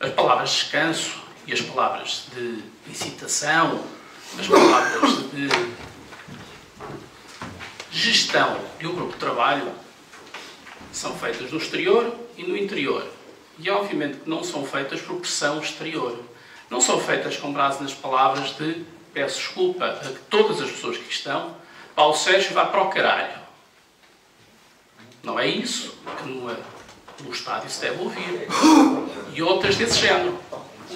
as palavras de descanso e as palavras de incitação, as palavras de gestão de um grupo de trabalho são feitas no exterior e no interior. E obviamente que não são feitas por pressão exterior. Não são feitas com base nas palavras de peço desculpa a todas as pessoas que estão, Paulo Sérgio vá para o caralho. Não é isso que no estádio se deve ouvir. E outras desse género.